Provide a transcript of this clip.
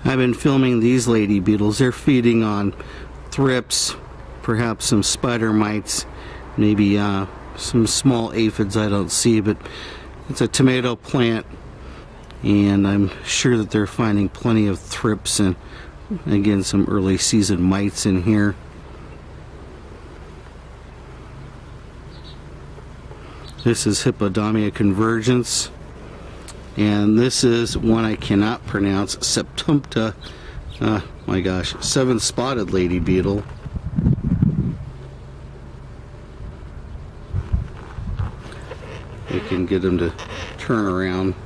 I've been filming these lady beetles. They're feeding on thrips, perhaps some spider mites, maybe some small aphids I don't see, but it's a tomato plant, and I'm sure that they're finding plenty of thrips and again some early season mites in here. This is Hippodamia convergens, and this is one I cannot pronounce, my gosh, seven-spotted lady beetle. You can get them to turn around.